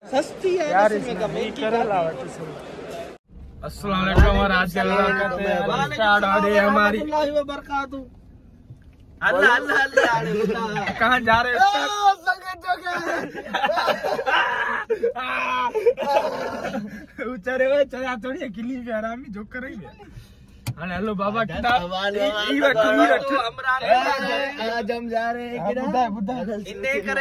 सस्ती है यार, इसमें करेला अस्सलाम वालेकुम और आज स्टार्ट हो रही है हमारी अल्लाह अल्लाह अल्लाह कहाँ जा रहे हैं उचारे हुए चला थोड़ी किली पे आरामी जो कर रही है। हेलो बाबा कितना आज हम जा रहे हैं इन्ने करे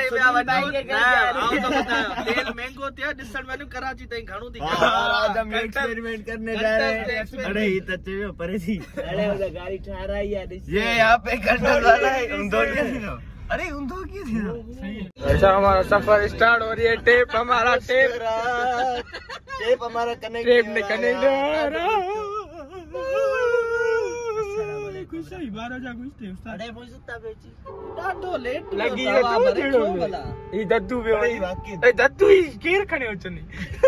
तेल महंगो थे डिस्टर्ब मैंने कराची ताईं घणो थी आज हम एक्सपेरिमेंट करने जा रहे हैं। अरे ये तो चलो परे थी अरे वो गाड़ी ठहराई है ये यहाँ पे कंट्रोल वाला है अरे उनको की थी। ऐसा हमारा सफर स्टार्ट हो रही है। टेप हमारा टेप हमारा कनेक्ट टेप ने कनेक्ट बारह जा कुछ अरे मुझे सुत्ता बेची डाडो लेट लगी है ये दद्दू बे ए दद्दू ही केर खणे होचनी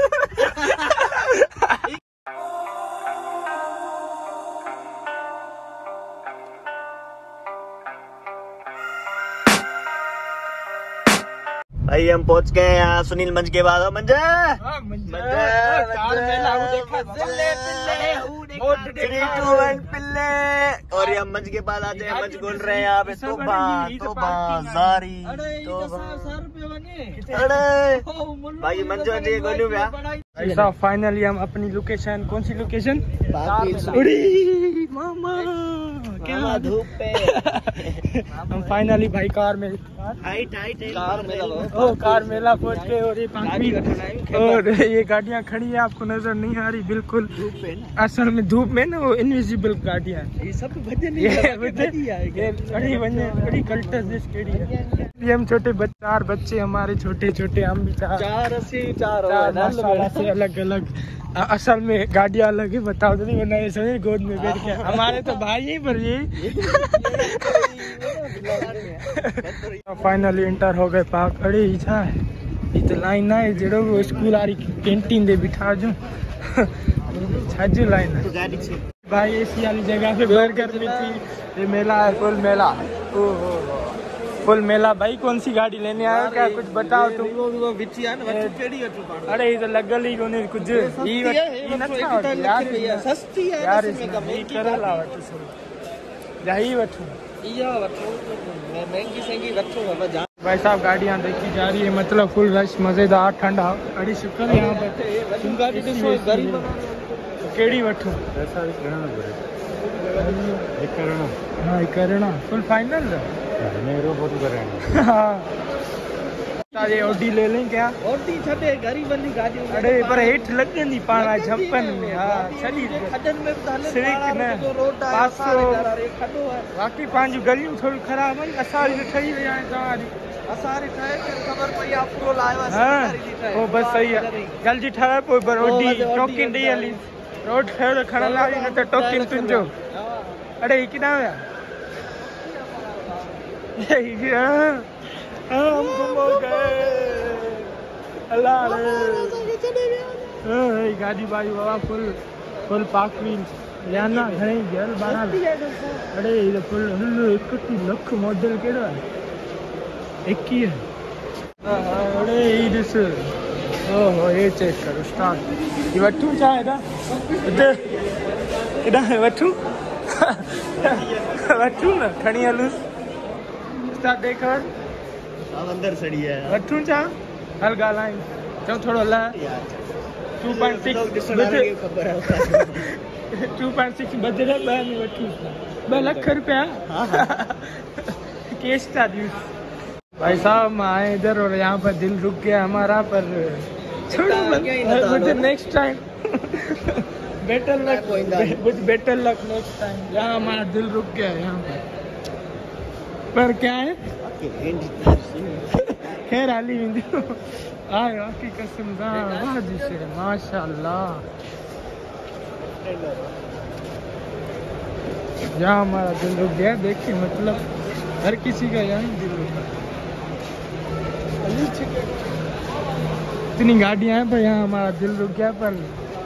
भाई हम पहुंच गए यहाँ सुनील मंच के बाद मंजा कार मेला देखा पिल्ले और ये हम मंच के बाद आते हैं। मंच बोल रहे हैं यहाँ पे तोबा जारी अरे भाई मंच गोलू गया। ऐसा फाइनली हम अपनी लोकेशन कौन सी लोकेशन मामा क्या धूप पे हम फाइनली भाई कार में कार मेला पहुंच गए और ये और ये गाड़ियां खड़ी है आपको नजर नहीं आ रही बिल्कुल असल में धूप में ना वो इनविजिबल गाड़ियां ये सब बड़ी कल्टर है। हम छोटे चार बच्चे हमारे छोटे छोटे हम भी चार से अलग अलग असल में गाड़ियां अलग है बताओ तो नहीं वरना ऐसे गोद में बैठ के हमारे तो भाई ही पर ये फाइनली इंटर हो गए पार्क। अरे इच्छा है तो लाइन ना है जड़ो वो स्कूल आ रही कैंटीन दे बिठा जो छाजू लाइन है भाई ऐसी वाली जगह पे बैठ कर भी थी। ये मेला है फुल मेला फुल मेला। भाई कौन सी गाड़ी लेने आए क्या कुछ बताओ तुम। अरे ये तो लगल ही कोने कुछ सस्ती है यार करेला यही भाई साहब गाड़ियाँ देखी जा रही है मतलब फुल रश मजेदार ठंडा। अरे शुक्र यहाँ पर केड़ी वठो हाँ करना फुल फाइनल ये ओडी ले लें क्या ओडी छे गरीब वाली गाड़ी अरे पर हेठ लगंदी पाणा छप्पन में हां छड़ी खडन में सिरिक न रोड है खडो है बाकी पांच गलियों थोड़ी खराब है असारी ठही वे है तवारी असारी ठहे खबर पई आप प्रो लायो हां ओ बस सही है जल्दी ठहे पोइ पर ओडी टोकिन दी हली रोड खड़ खड़ा लावी न त टोकिन तुंजो अरे किना है हम गुम हो गए अल्लाह रे गाड़ी बाई बाबा फुल पार्क व्हील याना घणे गेल बारा अरे ये फुल 1 लाख मॉडल केड़ो है 21 है अरे ये दिस ओहो ये चेक करो स्टार्ट ये वठू चाहे दा इधर इधर वठू वठू ना खणी हलू स्टार्ट देखो अंदर सड़ी है वठू चा हल गालाइन चो थोड़ो ला 2.6 खबर है 2.6 बजरे में वठू 2 लाख रुपया केस था दी भाई साहब आए इधर और यहाँ पर दिल रुक गया हमारा पर छोड़ो next time better luck next time यहाँ हमारा दिल रुक गया यहाँ पर क्या है खैर हाली आए आपकी कसम से माशाल्लाह यहाँ हमारा दिल रुक गया देख के मतलब हर किसी का यहाँ दिल रुक गया। इतनी गाड़ियाँ हैं पर यहाँ हमारा दिल रुक गया पर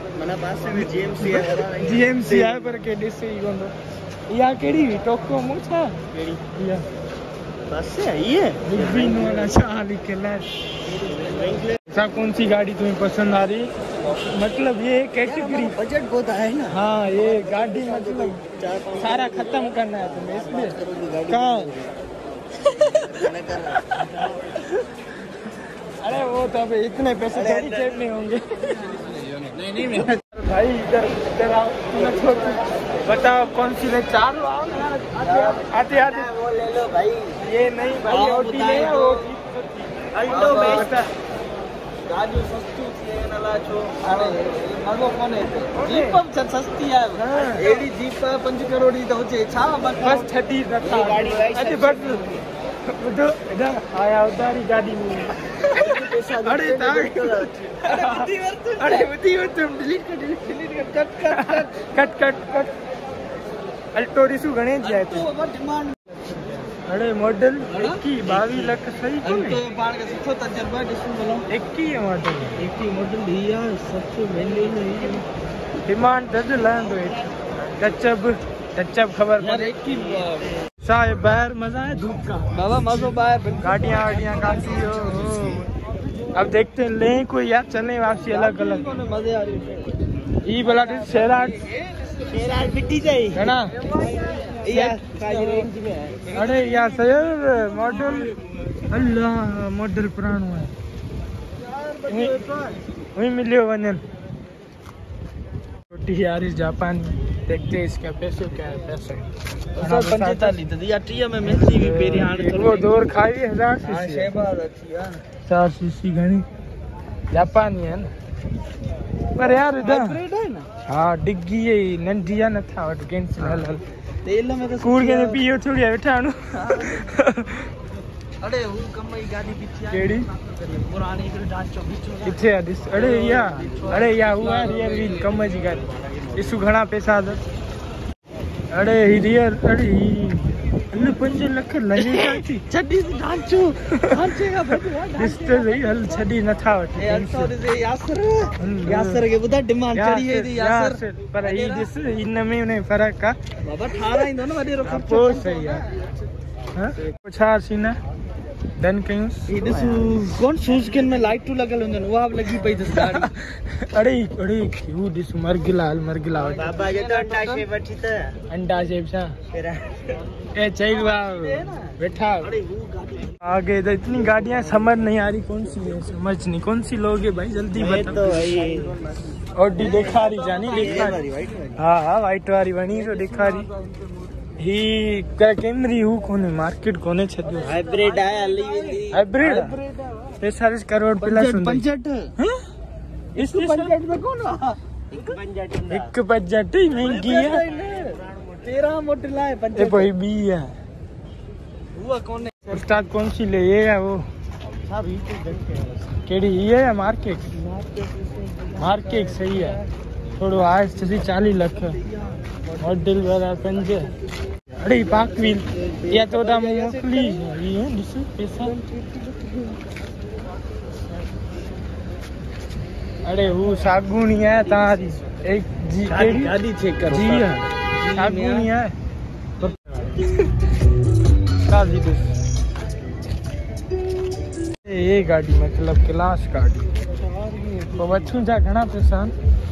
जीएमसी है पर केडी से या केडी टोको मुछा केडी या बस से आई है बिग वाला चाह लिखे ऐसा कौन सी गाड़ी तुम्हें पसंद आ रही? मतलब ये कैटेगरी बजट बहुत है ना। हाँ ये गाड़ी मतलब सारा खत्म करना है तुम्हें इसलिए। कहाँ? अरे वो तो अबे इतने पैसे थोड़ी जेब में होंगे। नहीं भाई इधर आओ। बताओ कौन सी ले? चारों आओ आते वो ले लो भाई। ये नहीं भाई ओटी ले वो अल्टो बेचता गाड़ी सस्ती है नला छो। अरे मगो कोने जीप सब सस्ती है। एडी जीप 5 करोड़ दी तो होचे छा बस छटी नथा गाड़ी भाई। अरे बस उधर इधर आया उधर ही गाड़ी में पैसा। अरे बुद्धि वर्त डिलीट कट अल्टो रिसु गणे जाए तो। अरे मॉडल 22 लाख सही तो पाण के सुठो तजर्बा डिसु बोलो 21 मॉडल ही यार सबसे महंगी नहीं डिमांड दज लांदो टचअप खबर पर 21 साहब बाहर मजा है धूप का बाबा मजो बाहर गाड़ियां काफी हो। अब देखते हैं ले कोई यार चले वापसी अलग मजे आ रही ये बला शेराट मिट्टी चाहिए है ना यार रेंज में है। अरे यार सर मॉडल अल्लाह मॉडल पुरानो है वही मिलियो वनन छोटी यार इस जापान। देखते हैं इसका पैसे क्या है। पैसे 45 तो दिया ट्रिया में मिलती भी पेरी हां वो दौर खाई 1000 सीसी शेबाद अच्छी यार 4 सीसी घणी जापानी है ना पर यार इधर है ना। हाँ डिग्गी ये नंढिया न था वट कैंसिल हल तेल में तो कूड़ के पियो थोड़ी बैठा नु। अरे वो कमई गाड़ी पीछे केड़ी पुरानी इधर डांचो बीचो किथे अरे या हुआ रियर व्हील कम जी गाड़ी इसु घणा पैसा दे। अरे रियर अरे 5 लाख लगे थी छडी डांचो ढांचे का भाई इस तो सही हल छडी न था वटे यासर के बुदा डिमांड चढ़ी है यासर पर ई दिस इन में ने फर्क का बाबा 18 ही दो ना वडे रो खर्चो सही यार। हां पुछा सीना डन कयूं ई दिस कौन शूज के में लाइट टू लगल हुन वो अब लगी पई दस गाड़ी। अरे क्यों दिस मरगिला बाबा ये तो अंडा से बैठी था अंडा से सा ए चल बैठा। आगे तो इतनी गाड़ियां समझ नहीं आ रही कौन सी है समझ नहीं कौन सी लोगे भाई जल्दी बता। तो भाई ऑडी दिखा रही जानी दिखा रही हाँ वाइट वाली बनी तो दिखा रही ही क्या कैमरी हु कोने मार्केट कोने छदियो हाइब्रिड है अली हाइब्रिड 45 करोड़ प्लस 65 हैं इस 65 में कौन एक बजट ही महंगी है 13 मॉडल है 65 भाई बी है हुआ कौन है उस्ताद कौन सी ले ये है वो सब ही केड़ी ये है मार्केट सही है थोड़ो आज से 40 लाख मॉडल वाला पंजे। अरे पाक व्हील या तो दा मोकली ये दिस पैसा। अरे वो सागुनी है तारी एक जी गाड़ी चेक करो जी है सागुनी है काजी दिस ये गाड़ी मतलब क्लास गाड़ी तो बच्चों जा घना पैसा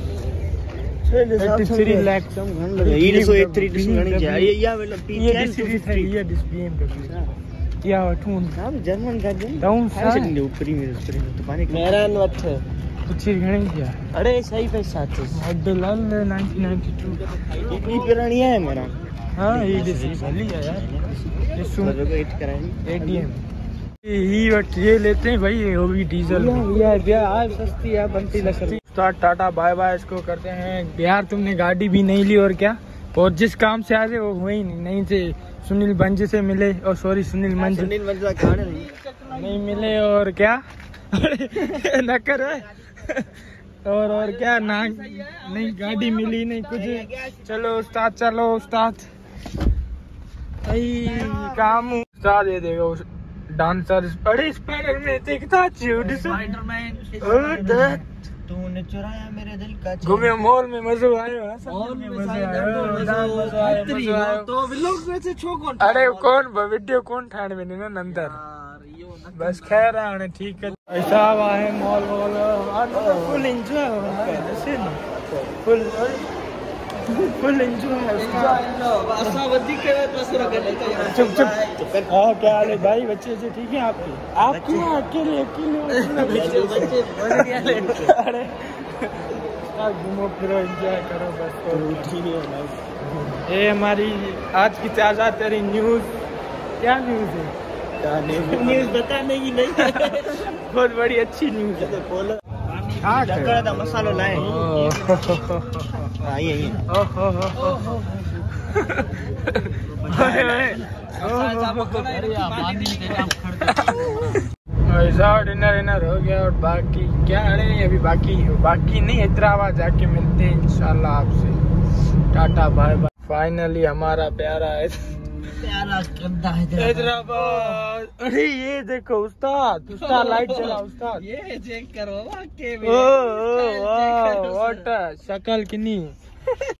83 लाख ये देखो 83 घणी जाए या मतलब ये सीरीज है ये डिस BMW या टून का जर्मन का डाउन साइड ऊपरी में तो पानी मेरा नट कुछ घणी जा। अरे सही पैसा थे मॉडल 1992 इतनी पुरानी है मेरा। हां ये डिस भली है यार ये सुन वेट कराएंगे एडीएम ये लेते हैं भाई वो भी डीजल ये आज सस्ती है बनती लग टाटा बाय बाय इसको करते हैं यार। तुमने गाड़ी भी नहीं ली और क्या और जिस काम से आज वो हुई नहीं थे सुनील बंज से मिले और सॉरी सुनील मंज नहीं मिले और क्या न कर और क्या ना नहीं गाड़ी मिली नहीं कुछ। चलो उस्ताद काम उस्ताद दे देगा डांसर। अरे स्पाइडरमैन देखता स्पाइडरमैन तूने चुराया मेरे दिल का घूमे मॉल में मजा आया तो व्लॉग में से छो कौन अरे कौन वीडियो कौन ठाण में ना अंदर बस खैर आने ठीक है। ऐसा हुआ है मॉल वॉल फुल एंजॉय हो रहा है जैसे ना फुल एंजॉय है उसका। चुप हाँ क्या हाल है भाई? बच्चे से ठीक है आपके? आप क्यों अकेले अरे घूमो फिरो एंजॉय करो बस। ये हमारी आज की ताजा तेरी न्यूज। क्या न्यूज है? न्यूज बताने की नहीं बहुत बड़ी अच्छी न्यूज है। मसालो लाए ऐसा डिनर हो गया और बाकी क्या? अरे अभी बाकी नहीं, हैदराबाद जाके मिलते हैं इंशाल्लाह आपसे। Tata bye bye. फाइनली हमारा प्यारा हैदराबाद। अरे ये देखो उस्ताद लाइट चला उस्ताद। ये चेक करो वाह शक्ल कितनी